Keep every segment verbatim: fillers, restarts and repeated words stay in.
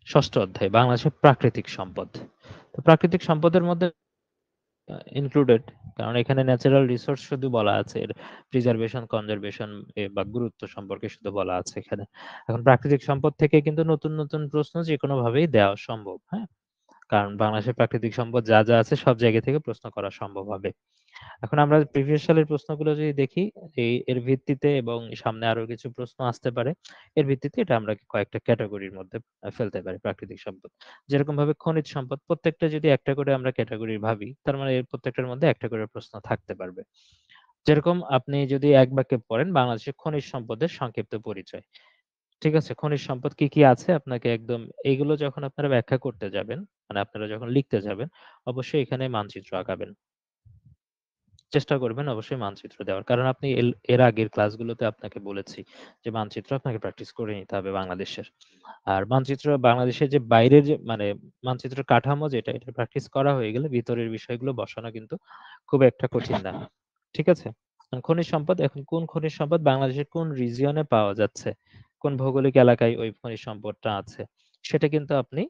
ষষ্ঠ অধ্যায় বাংলাদেশের প্রাকৃতিক সম্পদ। তো প্রাকৃতিক সম্পদের মধ্যে আ ইনক্লুডেড, কারণ এখানে ন্যাচারাল রিসোর্স শুধু বলা আছে। এর প্রিজার্ভেশন, কনজারভেশন এ বা গুরুত্ব সম্পর্কে শুধু বলা আছে এখানে। এখন প্রাকৃতিক সম্পদ থেকে কিন্তু নতুন, নতুন প্রশ্ন যেকোনোভাবেই দেওয়া সম্ভব, হ্যাঁ? কারণ বাংলাদেশের প্রাকৃতিক সম্পদ যা, যা আছে সব জায়গা থেকে প্রশ্ন করা সম্ভব হবে। এখন আমরা প্রিভিয়াস সালের প্রশ্নগুলো যদি দেখি, এই এর ভিত্তিতে এবং সামনে আরো কিছু প্রশ্ন আসতে পারে। এর ভিত্তিতে এটা আমরা কয়েকটা ক্যাটেগরির মধ্যে আ ফেলতে পারি প্রাকৃতিক সম্পদ। যেরকমভাবে খনিজ সম্পদ প্রত্যেকটা যদি একটা করে আমরা ক্যাটেগরি ভাবি, তার মানে এর প্রত্যেকটার মধ্যে একটা করে প্রশ্ন থাকতে পারবে। যেরকম আপনি যদি এক বাক্যে পড়েন বাংলাদেশের খনিজ সম্পদের সংক্ষিপ্ত পরিচয়। ঠিক আছে? খনিজ সম্পদ কি, কি আছে আপনাকে একদম এইগুলো যখন আপনারা ব্যাখ্যা করতে যাবেন, মানে আপনারা যখন লিখতে যাবেন, অবশ্যই এখানে মানচিত্র আঁকাবেন। চেষ্টা করবেন অবশ্যই মানচিত্র দেওয়ার। কারণ আপনি এল এর আগের ক্লাসগুলোতে আপনাকে বলেছি যে মানচিত্র আপনাকে প্র্যাকটিস করে নিতে হবে বাংলাদেশের। আর মানচিত্র বাংলাদেশের যে বাইরের যে মানে মানচিত্রের কাঠামো যেটা, এটা প্র্যাকটিস করা হয়ে গেলে ভিতরের বিষয়গুলো বসানো কিন্তু খুব একটা কঠিন না। ঠিক আছে? এখন খনিজ সম্পদ, এখন কোন খনিজ সম্পদ বাংলাদেশের কোন রিজিয়নে পাওয়া যাচ্ছে, কোন ভৌগোলিক এলাকায় ওই খনিজ সম্পদটা আছে, সেটা কিন্তু আপনি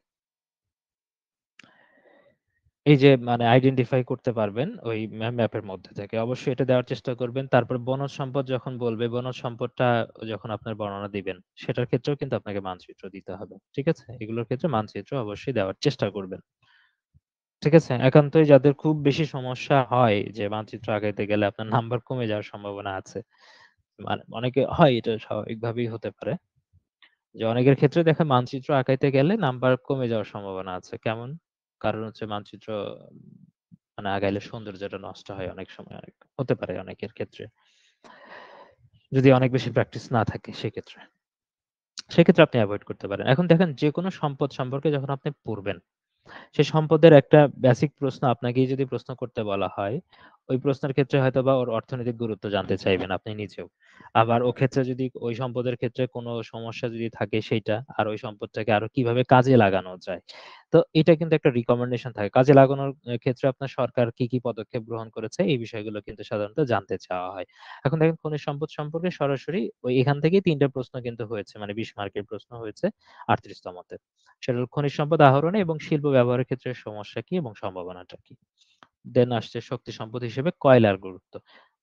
এই যে মানে আইডেন্টিফাই করতে পারবেন ওই ম্যা ম্যাপের মধ্যে থেকে। অবশ্যই এটা দেওয়ার চেষ্টা করবেন। তারপর বনজ সম্পদ যখন বলবে, বনজ সম্পদটা যখন আপনার বর্ণনা দিবেন, সেটার ক্ষেত্রেও কিন্তু আপনাকে মানচিত্র দিতে হবে। ঠিক আছে? এগুলোর ক্ষেত্রে মানচিত্র অবশ্যই দেওয়ার চেষ্টা করবেন। ঠিক আছে? একান্তই যাদের খুব বেশি সমস্যা হয় যে মানচিত্র আগাইতে গেলে আপনার নাম্বার কমে যাওয়ার সম্ভাবনা আছে। মানে অনেকে হয়, এটা স্বাভাবিকভাবেই হতে পারে। যে অনেকের ক্ষেত্রে দেখেন মানচিত্র আঁকাইতে গেলে নাম্বার কমে যাওয়ার সম্ভাবনা আছে। কেমন? কারণ হচ্ছে মানচিত্র উম মানে আগাইলে সৌন্দর্যটা নষ্ট হয় অনেক সময়, অনেক হতে পারে অনেকের ক্ষেত্রে। যদি অনেক বেশি প্র্যাকটিস না থাকে সেক্ষেত্রে। সেক্ষেত্রে আপনি এভয়েড করতে পারেন। এখন দেখেন যেকোনো সম্পদ সম্পর্কে যখন আপনি পড়বেন, সে সম্পদের একটা বেসিক প্রশ্ন আপনাকেই যদি প্রশ্ন করতে বলা হয়, ওই প্রশ্নের ক্ষেত্রে হয়তোবা ওর অর্থনৈতিক গুরুত্ব জানতে চাইবেন আপনি নিজেও। আবার ও ক্ষেত্রে যদি ওই সম্পদের ক্ষেত্রে কোনো সমস্যা যদি থাকে সেইটা, আর ওই সম্পদটাকে আরো কিভাবে কাজে লাগানো যায়। তো এটা কিন্তু একটা রিকমেন্ডেশন থাকে। কাজে লাগানোর এ ক্ষেত্রে আপনার সরকার কি, কি পদক্ষেপ গ্রহণ করেছে এই বিষয়গুলো কিন্তু সাধারণত জানতে চাওয়া হয়। এখন দেখেন খনিজ সম্পদ সম্পর্কে সরাসরি ওই এখান থেকেই তিন টা প্রশ্ন কিন্তু হয়েছে। মানে বিশ মার্কের প্রশ্ন হয়েছে আটত্রিশ তমতে। সেটা হলো খনিজ সম্পদ আহরণে এবং শিল্প ব্যবহারের ক্ষেত্রে সমস্যা কি এবং সম্ভাবনাটা কি? দেন আসছে শক্তি সম্পদ হিসেবে কয়লার গুরুত্ব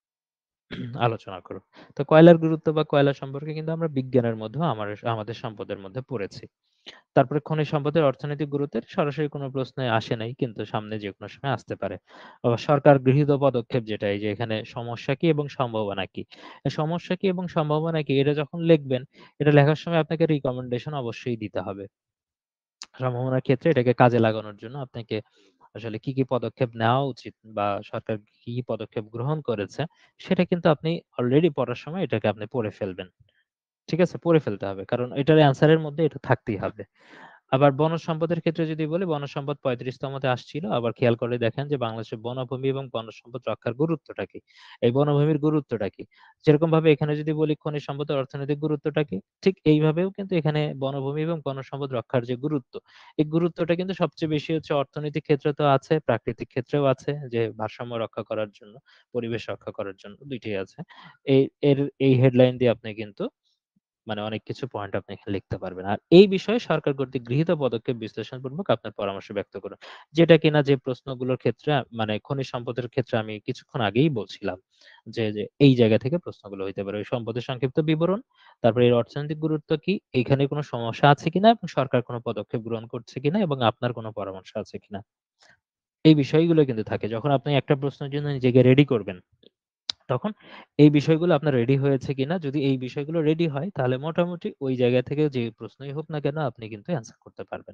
আলোচনা করব। তো কয়লার গুরুত্ব বা কয়লা সম্পর্কে কিন্তু আমরা বিজ্ঞানের মধ্যেও আমার আমাদের সম্পদের মধ্যে পড়েছি। তারপরে খনিজ সম্পদের অর্থনৈতিক গুরুত্বের সরাসরি কোনো প্রশ্নে আসে নাই, কিন্তু সামনে যেকোনো সময় আসতে পারে। আবার সরকার গৃহীত পদক্ষেপ যেটা, এই যে এখানে সমস্যা কি এবং সম্ভাবনা কি? এই সমস্যা কি এবং সম্ভাবনা কি? এটা যখন লিখবেন, এটা লেখার সময় আপনাকে রিকমেন্ডেশন অবশ্যই দিতে হবে। সম্ভাবনার ক্ষেত্রে এটাকে কাজে লাগানোর জন্য আপনাকে আসলে কি, কি পদক্ষেপ নেওয়া উচিত বা সরকার কি, কি পদক্ষেপ গ্রহণ করেছে, সেটা কিন্তু আপনি অলরেডি পড়ার সময় এটাকে আপনি পড়ে ফেলবেন। ঠিক আছে? পড়ে ফেলতে হবে। কারণ এটার অ্যান্সার এর মধ্যে এটা থাকতেই হবে। আবার বনজ সম্পদের ক্ষেত্রে যদি বলি, বনজ সম্পদ পঁয়ত্রিশ তমতে আসছিল। আবার খেয়াল করে দেখেন যে বাংলাদেশের বনভূমি এবং বনজ সম্পদ রক্ষার গুরুত্বটা কি? এই বনভূমির গুরুত্বটা কি? যেরকমভাবে এখানে যদি বলি খনিজ সম্পদের অর্থনৈতিক গুরুত্বটা কি? ঠিক এইভাবেও কিন্তু এখানে বনভূমি এবং বনজ সম্পদ রক্ষার যে গুরুত্ব, এই গুরুত্বটা কিন্তু সবচেয়ে বেশি হচ্ছে অর্থনৈতিক ক্ষেত্রে তো আছে, প্রাকৃতিক ক্ষেত্রেও আছে, যে ভারসাম্য রক্ষা করার জন্য, পরিবেশ রক্ষা করার জন্য দুই টিই আছে। এই এর এই হেডলাইন দিয়ে আপনি কিন্তু মানে অনেক কিছু পয়েন্ট আপনি এখানে লিখতে পারবেন। আর এই বিষয়ে সরকার কর্তৃক গৃহীত পদক্ষেপ বিশ্লেষণপূর্বক আপনার পরামর্শ ব্যক্ত করুন। যেটা কিনা যে প্রশ্নগুলোর ক্ষেত্রে আ মানে খনিজ সম্পদের ক্ষেত্রে আমি কিছুক্ষণ আগেই বলছিলাম। যে, যে এই জায়গা থেকে প্রশ্নগুলো হইতে পারে। ওই সম্পদের সংক্ষিপ্ত বিবরণ, তারপরে এর অর্থনৈতিক গুরুত্ব কি, এখানে কোনো সমস্যা আছে কিনা এবং সরকার কোনো পদক্ষেপ গ্রহণ করছে কিনা এবং আপনার কোনো পরামর্শ আছে কিনা। এই বিষয়গুলো কিন্তু থাকে। যখন আপনি একটা প্রশ্নের জন্য নিজেকে রেডি করবেন, তখন এই বিষয়গুলো আপনার রেডি হয়েছে কিনা, যদি এই বিষয়গুলো রেডি হয় তাহলে মোটামুটি ওই জায়গা থেকে যে প্রশ্নই হোক না কেন আপনি কিন্তু অ্যান্সার করতে পারবেন।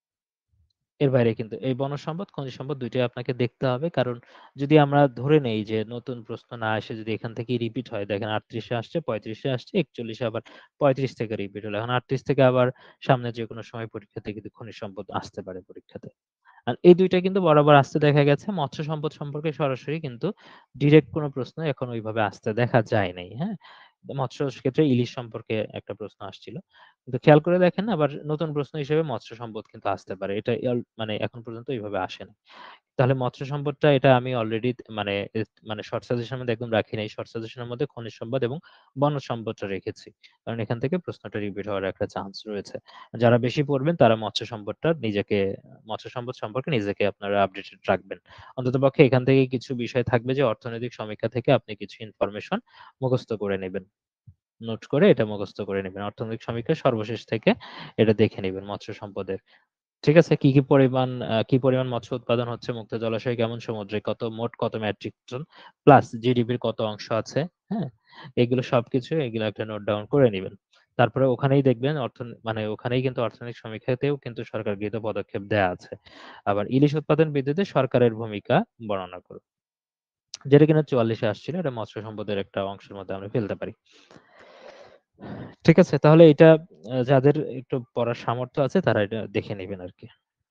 এর বাইরে কিন্তু এই বনজ সম্পদ, খনিজ সম্পদ দুই টাই আপনাকে দেখতে হবে। কারণ যদি আমরা ধরে নেই যে নতুন প্রশ্ন না এসে যদি এখান থেকেই রিপিট হয়, দেখেন আটত্রিশ এ আসছে, পঁয়ত্রিশ এ আসছে, একচল্লিশ এ আবার পঁয়ত্রিশ থেকে রিপিট হলো। এখন আটত্রিশ থেকে আবার সামনে যেকোনো সময় পরীক্ষাতে কিন্তু খনিজ সম্পদ আসতে পারে পরীক্ষাতে। আর এই দুই টা কিন্তু বরাবর আসতে দেখা গেছে। মৎস্য সম্পদ সম্পর্কে সরাসরি কিন্তু ডিরেক্ট কোনো প্রশ্ন এখন ওইভাবে আসতে দেখা যায় নাই। হ্যাঁ? মৎস্য ক্ষেত্রে ইলিশ সম্পর্কে একটা প্রশ্ন আসছিল। কিন্তু খেয়াল করে দেখেন আবার নতুন প্রশ্ন হিসেবে মৎস্য সম্পদ কিন্তু আসতে পারে। এটা ইয়াল মানে এখন পর্যন্ত এভাবে আসেনি। তাহলে মৎস্য সম্পদটা এটা আমি অলরেডি মানে এ মানে শর্ট সাজেশন এর মধ্যে একদম রাখি নাই। শর্ট সাজেশন এর মধ্যে খনিজ সম্পদ এবং বনজ সম্পদটা রেখেছি। কারণ এখান থেকে প্রশ্নটা রিপিট হওয়ার একটা চান্স রয়েছে। যারা বেশি পড়বেন তারা মৎস্য সম্পদটা নিজেকে মৎস্য সম্পদ সম্পর্কে নিজেকে আপনারা আপডেটেড রাখবেন। অন্ততপক্ষে এখান থেকে কিছু বিষয় থাকবে যে অর্থনৈতিক সমীক্ষা থেকে আপনি কিছু ইনফরমেশন মুখস্থ করে নিবেন। নোট করে এটা মুখস্থ করে নিবেন। অর্থনৈতিক সমীক্ষা সর্বশেষ থেকে এটা দেখে নিবেন মৎস্য সম্পদের। ঠিক আছে? কি, কি পরিমাণ আ কি পরিমাণ মৎস্য উৎপাদন হচ্ছে মুক্ত জলাশয়ে কেমন সমুদ্রে কত মোট কত মেট্রিক টন প্লাস জিডিপির কত অংশ আছে, হ্যাঁ? এগুলো সবকিছু এগুলো একটা নোট ডাউন করে নিবেন। তারপরে ওখানেই দেখবেন অর্থ মানে ওখানেই কিন্তু অর্থনৈতিক সমীক্ষাতেও কিন্তু সরকার গৃহীত পদক্ষেপ দেয়া আছে। আবার ইলিশ উৎপাদন বৃদ্ধিতে সরকারের ভূমিকা বর্ণনা করুন। যেটা কিনা চুয়াল্লিশ এ আসছিল এটা মৎস্য সম্পদের একটা অংশের মধ্যে আমরা ফেলতে পারি। ঠিক আছে? তাহলে এটা আ যাদের একটু পড়ার সামর্থ্য আছে তারা এটা দেখে নিবেন আরকি।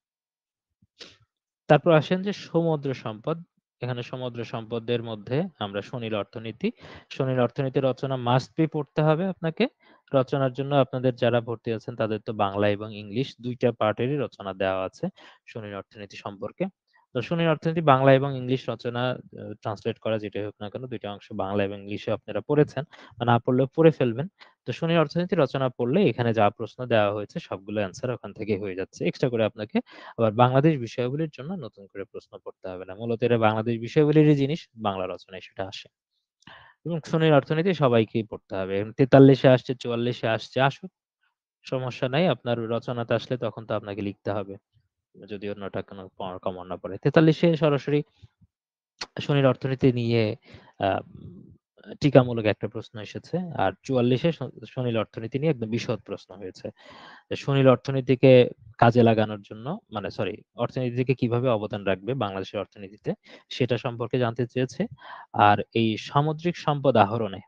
তারপর আসেন যে সমুদ্র সম্পদ। এখানে সমুদ্র সম্পদের মধ্যে আমরা সুনীল অর্থনীতি। সুনীল অর্থনীতি রচনা মাস্ট বি পড়তে হবে আপনাকে। রচনার জন্য আপনাদের যারা ভর্তি আছেন তাদের তো বাংলা এবং ইংলিশ দুই টা পার্টেরই রচনা দেওয়া আছে সুনীল অর্থনীতি সম্পর্কে। তো সুনীল অর্থনীতি বাংলা এবং ইংলিশ রচনা আ ট্রান্সলেট করা যেটাই হোক না কেন দুই টা অংশ বাংলা এবং ইংলিশে আপনারা পড়েছেন। বা না পড়লেও পড়ে ফেলবেন। তো সুনীল অর্থনীতি রচনা পড়লে এখানে যা প্রশ্ন দেওয়া হয়েছে সবগুলো অ্যান্সার ওখান থেকেই হয়ে যাচ্ছে। এক্সট্রা করে আপনাকে আবার বাংলাদেশ বিষয়াবলীর জন্য নতুন করে প্রশ্ন পড়তে হবে না। মূলত এটা বাংলাদেশ বিষয়াবলীরই জিনিস, বাংলা রচনায় সেটা আসে। এবং সুনীল অর্থনীতি সবাইকেই পড়তে হবে। এখন তেতাল্লিশ এ আসছে, চুয়াল্লিশ এ আসছে, আসুক। সমস্যা নাই। আপনার রচনাতে আসলে তখন তো আপনাকে লিখতে হবে। যদি অন্যটা কোনো ক কমন না পড়ে। তেতাল্লিশ এ সরাসরি সুনীল অর্থনীতি নিয়ে আ টিকামূলক একটা প্রশ্ন এসেছে। আর চুয়াল্লিশ এ স সুনীল অর্থনীতি নিয়ে একদম বিশদ প্রশ্ন হয়েছে। যে সুনীল অর্থনীতিকে কাজে লাগানোর জন্য মানে সরি অর্থনীতিকে কিভাবে অবদান রাখবে বাংলাদেশের অর্থনীতিতে সেটা সম্পর্কে জানতে চেয়েছে। আর এই সামুদ্রিক সম্পদ আহরণে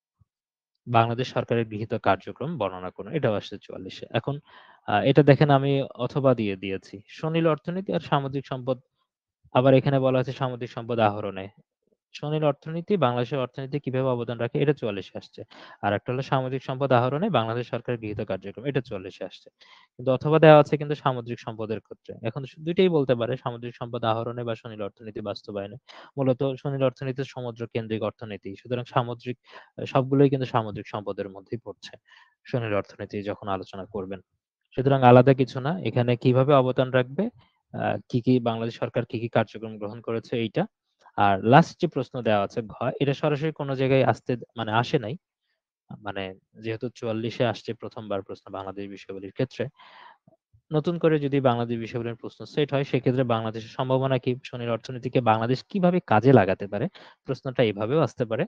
বাংলাদেশ সরকারের গৃহীত কার্যক্রম বর্ণনা করুন। এটাও আসছে চুয়াল্লিশ এ। এখন আ এটা দেখেন আমি অথবা দিয়ে দিয়েছি। সুনীল অর্থনীতি আর সামুদ্রিক সম্পদ আবার এখানে বলা হয়েছে সামুদ্রিক সম্পদ আহরণে। সুনীল অর্থনীতি বাংলাদেশের অর্থনীতিতে কিভাবে অবদান রাখে এটা চুয়াল্লিশ এ আসছে। আরেকটা হলো সামুদ্রিক সম্পদ আহরণে বাংলাদেশ সরকারের গৃহীত কার্যক্রম এটা চুয়াল্লিশ এ আসছে। কিন্তু অথবা দেওয়া আছে কিন্তু সামুদ্রিক সম্পদের ক্ষেত্রে। এখন স দুই টাই বলতে পারে সামুদ্রিক সম্পদ আহরণে বা সুনীল অর্থনীতি বাস্তবায়নে। মূলত সুনীল অর্থনীতি সমুদ্র কেন্দ্রিক অর্থনীতি। সুতরাং সামুদ্রিক আ সবগুলোই কিন্তু সামুদ্রিক সম্পদের মধ্যেই পড়ছে। সুনীল অর্থনীতি যখন আলোচনা করবেন। সুতরাং আলাদা কিছু না। এখানে কিভাবে অবদান রাখবে, আ কি, কি বাংলাদেশ সরকার কি, কি কার্যক্রম গ্রহণ করেছে এইটা। আর লাস্ট যে প্রশ্ন দেওয়া আছে ঘ, এটা সরাসরি কোন জায়গায় আসতে মানে আসে নাই। আ মানে যেহেতু চুয়াল্লিশ এ আসছে প্রথম বার প্রশ্ন বাংলাদেশ বিষয়াবলীর ক্ষেত্রে। নতুন করে যদি বাংলাদেশ বিষয়াবলীর প্রশ্ন সেট হয় সেক্ষেত্রে বাংলাদেশের সম্ভাবনা কি? শনির অর্থনীতিকে বাংলাদেশ কিভাবে কাজে লাগাতে পারে? প্রশ্নটা এভাবেও আসতে পারে।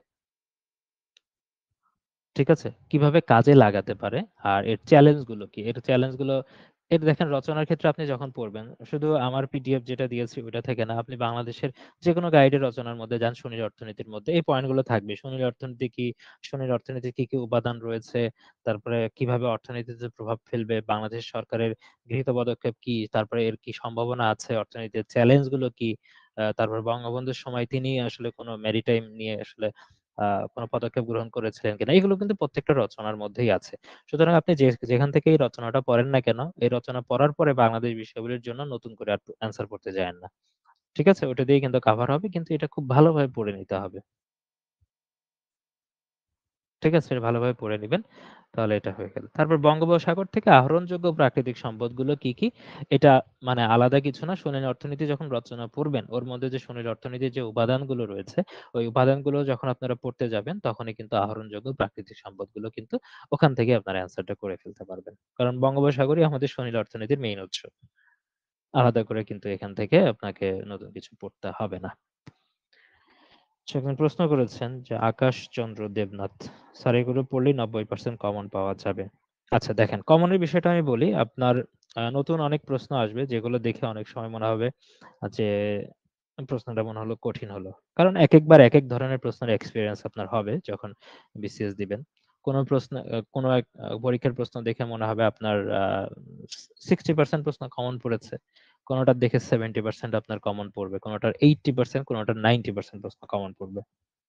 ঠিক আছে? কিভাবে কাজে লাগাতে পারে? আর এর চ্যালেঞ্জ গুলো কি? এর চ্যালেঞ্জ গুলো এর দেখেন রচনার ক্ষেত্রে আপনি যখন পড়বেন, শুধু আমার পিডিএফ যেটা দিয়েছি ওইটা থেকে না, আপনি বাংলাদেশের যেকোনো গাইডের রচনার মধ্যে যান সুনীল অর্থনীতির মধ্যে, এই পয়েন্ট গুলো থাকবে। সুনীল অর্থনীতি কি? সুনীল অর্থনীতির কি, কি উপাদান রয়েছে? তারপরে কিভাবে অর্থনীতিতে প্রভাব ফেলবে? বাংলাদেশ সরকারের গৃহীত পদক্ষেপ কি? তারপরে এর কি সম্ভাবনা আছে? অর্থনীতির চ্যালেঞ্জ গুলো কি? আ তারপর বঙ্গবন্ধুর সময় তিনি আসলে কোন মেরিটাইম নিয়ে আসলে আ কোন পদক্ষেপ গ্রহণ করেছিলেন কিনা? এগুলো কিন্তু প্রত্যেকটা রচনার মধ্যেই আছে। সুতরাং আপনি যে যেখান থেকে এই রচনাটা পড়েন না কেন, এই রচনা পড়ার পরে বাংলাদেশ বিষয়াবলীর জন্য নতুন করে আর অ্যান্সার করতে যায়েন না। ঠিক আছে? ওটা দিয়েই কিন্তু কভার হবে। কিন্তু এটা খুব ভালোভাবে পড়ে নিতে হবে। ঠিক আছে? এটা ভালোভাবে পড়ে নিবেন। তাহলে এটা হয়ে গেল। তারপর বঙ্গোপসাগর থেকে আহরণযোগ্য প্রাকৃতিক সম্পদগুলো কি, কি? এটা মানে আলাদা কিছু না। সুনীল অর্থনীতি যখন রচনা পড়বেন, ওর মধ্যে যে সুনীল অর্থনীতির যে উপাদানগুলো রয়েছে, ওই উপাদানগুলো যখন আপনারা পড়তে যাবেন, তখনই কিন্তু আহরণযোগ্য প্রাকৃতিক সম্পদগুলো কিন্তু ওখান থেকে আপনারা অ্যান্সারটা করে ফেলতে পারবেন। কারণ বঙ্গোপসাগরই আমাদের সুনীল অর্থনীতির মেইন উৎস। আলাদা করে কিন্তু এখান থেকে আপনাকে নতুন কিছু পড়তে হবে না। আচ্ছা, আপনি প্রশ্ন করেছেন যে আকাশচন্দ্র দেবনাথ। স্যার এগুলো পড়লেই নব্বই পার্সেন্ট কমন পাওয়া যাবে। আচ্ছা দেখেন, কমনের বিষয়টা আমি বলি। আপনার আ নতুন অনেক প্রশ্ন আসবে যেগুলো দেখে অনেক সময় মনে হবে আ যে প্রশ্নটা মনে হলো কঠিন হলো। কারণ একেকবার একেক ধরনের প্রশ্নের এক্সপেরিয়েন্স আপনার হবে যখন বিসিএস দিবেন। কোন প্রশ্ন আ কোন এক আ পরীক্ষার প্রশ্ন দেখে মনে হবে আপনার আ ষাট পার্সেন্ট প্রশ্ন কমন পড়েছে। কোনটার দেখে সত্তর পার্সেন্ট আপনার কমন পড়বে। কোনটার আশি পার্সেন্ট কোনটার নব্বই পার্সেন্ট প্রশ্ন কমন পড়বে।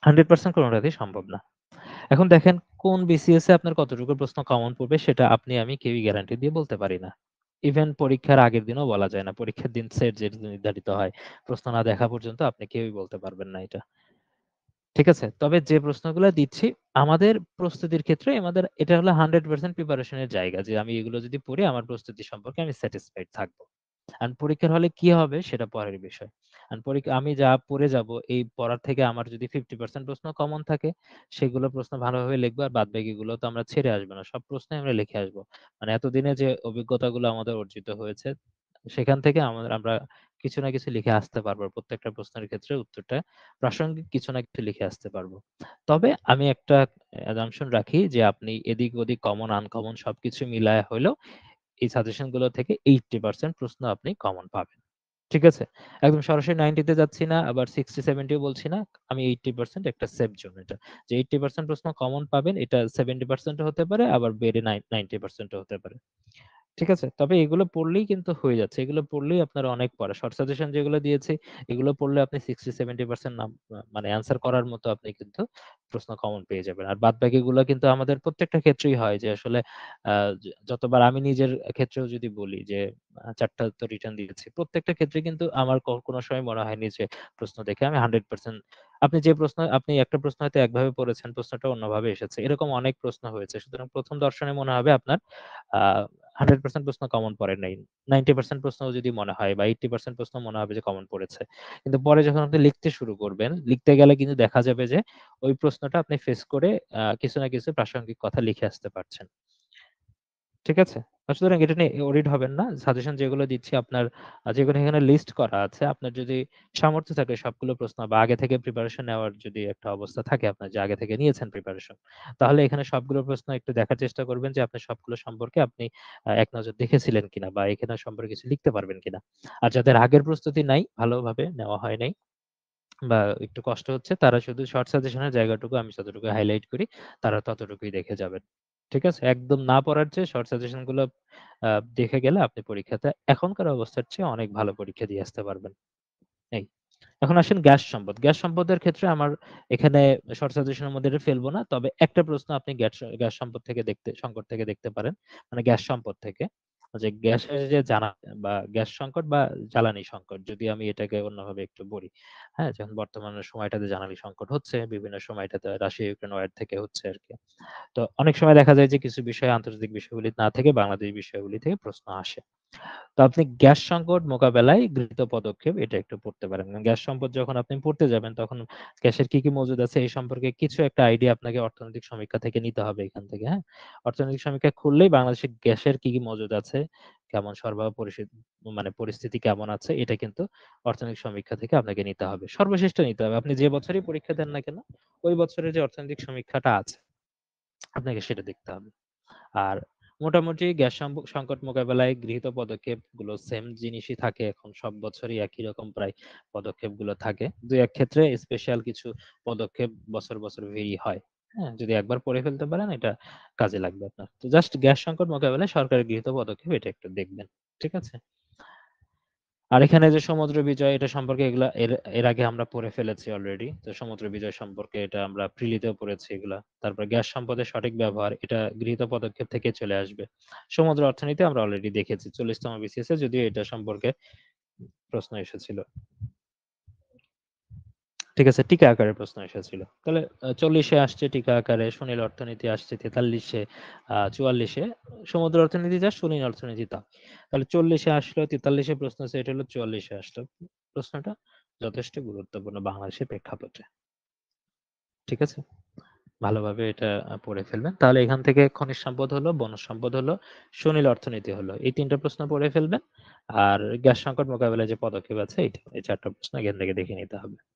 হান্ড্রেড পার্সেন্ট কোনটাতেই সম্ভব না। এখন দেখেন কোন বিসিএস এ আপনার কতটুকু প্রশ্ন কমন পড়বে সেটা আপনি আমি কেউই গ্যারান্টি দিয়ে বলতে পারি না। ইভেন পরীক্ষার আগের দিনও বলা যায় না। পরীক্ষার দিন সেট যেটা নির্ধারিত হয়, প্রশ্ন না দেখা পর্যন্ত আপনি কেউই বলতে পারবেন না এটা। ঠিক আছে? তবে যে প্রশ্নগুলা দিচ্ছি আমাদের প্রস্তুতির ক্ষেত্রে আমাদের এটা হলো হান্ড্রেড পার্সেন্ট প্রিপারেশন এর জায়গা যে আমি এগুলো যদি পড়ি আমার প্রস্তুতি সম্পর্কে আমি স্যাটিসফাইড থাকব। আর পরীক্ষার হলে কি হবে সেটা পরের বিষয়। আর পরীক্ষা আমি যা পড়ে যাব এই পড়ার থেকে আমার যদি পঞ্চাশ পার্সেন্ট প্রশ্ন কমন থাকে, সেগুলো প্রশ্ন ভালোভাবে লিখব আর বাদবাকিগুলো তো আমরা ছেড়ে আসব না। সব প্রশ্নই আমরা লিখে আসব। মানে এতদিনে যে অভিজ্ঞতাগুলো আমাদের অর্জিত হয়েছে, সেখান থেকে আমা আমরা কিছু না কিছু লিখে আসতে পারবো। প্রত্যেকটা প্রশ্নের ক্ষেত্রে উত্তরটা প্রাসঙ্গিক কিছু না কিছু লিখে আসতে পারবো। তবে আমি একটা assumption রাখি যে আপনি এদিক ওদিক কমন আনকমন সবকিছু মিলায়া হইলেও এই সাজেশন গুলো থেকে আশি পার্সেন্ট প্রশ্ন আপনি কমন পাবেন। ঠিক আছে? একদম সরাসরি নব্বই তে যাচ্ছি না, আবার ষাট সত্তর ও বলছি না। আমি আশি পার্সেন্ট একটা সেফ জোন এটা। যে আশি পার্সেন্ট প্রশ্ন কমন পাবেন এটা সত্তর পার্সেন্ট ও হতে পারে আবার বেড়ে নাই নব্বই পার্সেন্ট ও হতে পারে। ঠিক আছে? তবে এগুলো পড়লেই কিন্তু হয়ে যাচ্ছে। এগুলো পড়লেই আপনার অনেক পড়া। শর্ট সাজেশন যেগুলো দিয়েছি, এগুলো পড়লে আপনি ষাট সত্তর পার্সেন্ট নাম আ মানে অ্যান্সার করার মতো আপনি কিন্তু প্রশ্ন কমন পেয়ে যাবেন। আর বাদবাকিগুলো কিন্তু আমাদের প্রত্যেকটা ক্ষেত্রেই হয় যে আসলে আ য যতবার আমি নিজের ক্ষেত্রেও যদি বলি যে আ চার টা তো রিটার্ন দিয়েছি। প্রত্যেকটা ক্ষেত্রে কিন্তু আমার ক কোনো সময় মনে হয়নি যে প্রশ্ন দেখে আমি হান্ড্রেড পার্সেন্ট আপনি যে প্রশ্ন আপনি একটা প্রশ্ন হয়তো একভাবে পড়েছেন, প্রশ্নটা অন্যভাবে এসেছে। এরকম অনেক প্রশ্ন হয়েছে। সুতরাং প্রথম দর্শনে মনে হবে আপনার আ হান্ড্রেড পার্সেন্ট প্রশ্ন কমন পড়ে নাই। নব্বই পার্সেন্ট প্রশ্নও যদি মনে হয় বা আশি পার্সেন্ট প্রশ্ন মনে হবে যে কমন পড়েছে। কিন্তু পরে যখন আপনি লিখতে শুরু করবেন, লিখতে গেলে কিন্তু দেখা যাবে যে ওই প্রশ্নটা আপনি ফেস করে আ কিছু না কিছু প্রাসঙ্গিক কথা লিখে আসতে পারছেন। ঠিক আছে? আ সুতরাং এটা নিয়ে ওরিড হবেন না। সাজেশন যেগুলো দিচ্ছি আপনার আ যেগুলো এখানে লিস্ট করা আছে, আপনার যদি সামর্থ্য থাকে সবগুলো প্রশ্ন বা আগে থেকে প্রিপারেশন নেওয়ার যদি একটা অবস্থা থাকে আপনার যে আগে থেকে নিয়েছেন প্রিপারেশন, তাহলে এখানে সবগুলো প্রশ্ন একটু দেখার চেষ্টা করবেন যে আপনি সবগুলো সম্পর্কে আপনি আ এক নজর দেখেছিলেন কিনা বা এখানে সম্পর্কে কিছু লিখতে পারবেন কিনা। আর যাদের আগের প্রস্তুতি নাই, ভালোভাবে নেওয়া হয় নাই বা একটু কষ্ট হচ্ছে তারা শুধু শর্ট সাজেশনের জায়গাটুকু আমি যতটুকু হাইলাইট করি, তারা ততটুকুই দেখে যাবেন। ঠিক আছে? একদম না পড়ার চেয়ে শর্ট সাজেশন গুলো আ দেখে গেলে আপনি পরীক্ষাতে এখনকার অবস্থার চেয়ে অনেক ভালো পরীক্ষা দিয়ে আসতে পারবেন। এই। এখন আসেন গ্যাস সম্পদ। গ্যাস সম্পদের ক্ষেত্রে আমার এখানে শর্ট সাজেশন এর মধ্যে এটা ফেলবো না। তবে একটা প্রশ্ন আপনি গ্যাস গ্যাস সম্পদ থেকে দেখতে সংকট থেকে দেখতে পারেন। মানে গ্যাস সম্পদ থেকে। যে গ্যাসের যে জানা বা গ্যাস সংকট বা জ্বালানি সংকট যদি আমি এটাকে অন্যভাবে একটু বলি। হ্যাঁ? যেমন বর্তমানে সময়টাতে জ্বালানি সংকট হচ্ছে, বিভিন্ন সময়টাতে রাশিয়া ইউক্রেন ওয়ার থেকে হচ্ছে আরকি। তো অনেক সময় দেখা যায় যে কিছু বিষয় আন্তর্জাতিক বিষয়গুলি না থেকে বাংলাদেশ বিষয়গুলি থেকে প্রশ্ন আসে। তো আপনি গ্যাস সংকট মোকাবেলায় গৃহীত পদক্ষেপ এটা একটু পড়তে পারেন। গ্যাস সম্পদ যখন আপনি পড়তে যাবেন তখন গ্যাসের কি, কি মজুদ আছে এই সম্পর্কে কিছু একটা আইডিয়া আপনাকে অর্থনৈতিক সমীক্ষা থেকে নিতে হবে এখান থেকে, হ্যাঁ? অর্থনৈতিক সমীক্ষা খুললেই বাংলাদেশে গ্যাসের কি, কি মজুদ আছে, কেমন সরবরাহ পরিস্থি মানে পরিস্থিতি কেমন আছে এটা কিন্তু অর্থনৈতিক সমীক্ষা থেকে আপনাকে নিতে হবে। সর্বশেষটা নিতে হবে। আপনি যে বছরই পরীক্ষা দেন না কেন, ওই বছরের যে অর্থনৈতিক সমীক্ষাটা আছে আপনাকে সেটা দেখতে হবে। আর মোটামুটি গ্যাস সম্প সংকট মোকাবেলায় গৃহীত পদক্ষেপগুলো সেম জিনিসই থাকে এখন সব বছরই একই রকম প্রায় পদক্ষেপগুলো থাকে। দুই এক ক্ষেত্রে স্পেশাল কিছু পদক্ষেপ বছর, বছর ভেরি হয়। হ্যাঁ? যদি একবার পড়ে ফেলতে পারেন এটা কাজে লাগবে আপনার। তো জাস্ট গ্যাস সংকট মোকাবেলায় সরকারের গৃহীত পদক্ষেপ এটা একটু দেখবেন। ঠিক আছে? আর এখানে যে সমুদ্র বিজয় এটা সম্পর্কে এগুলা এর এর আগে আমরা পড়ে ফেলেছি অলরেডি। তো সমুদ্র বিজয় সম্পর্কে এটা আমরা প্রিলিতেও পড়েছি এগুলা। তারপর গ্যাস সম্পদের সঠিক ব্যবহার এটা গৃহীত পদক্ষেপ থেকে চলে আসবে। সমুদ্র অর্থনীতি আমরা অলরেডি দেখেছি। চল্লিশ তম বিসিএস এ যদিও এটা সম্পর্কে প্রশ্ন এসেছিল। ঠিক আছে? টিকা আকারে প্রশ্ন এসেছিল। তাহলে আ চল্লিশ এ আসছে টিকা আকারে, সুনীল অর্থনীতি আসছে তেতাল্লিশ এ, আ চুয়াল্লিশ এ সমুদ্র অর্থনীতি যা, সুনীল অর্থনীতি তা। তাহলে চল্লিশ এ আসলো, তেতাল্লিশ এ প্রশ্ন সেট হলো, চুয়াল্লিশ এ আসলো। প্রশ্নটা যথেষ্ট গুরুত্বপূর্ণ বাংলাদেশের প্রেক্ষাপটে। ঠিক আছে? ভালোভাবে এটা আ পড়ে ফেলবেন। তাহলে এখান থেকে খনিজ সম্পদ হলো, বনজ সম্পদ হলো, সুনীল অর্থনীতি হলো। এই তিন টা প্রশ্ন পড়ে ফেলবেন। আর গ্যাস সংকট মোকাবিলায় যে পদক্ষেপ আছে এইটা। এই চার টা প্রশ্ন এখান থেকে দেখে নিতে হবে।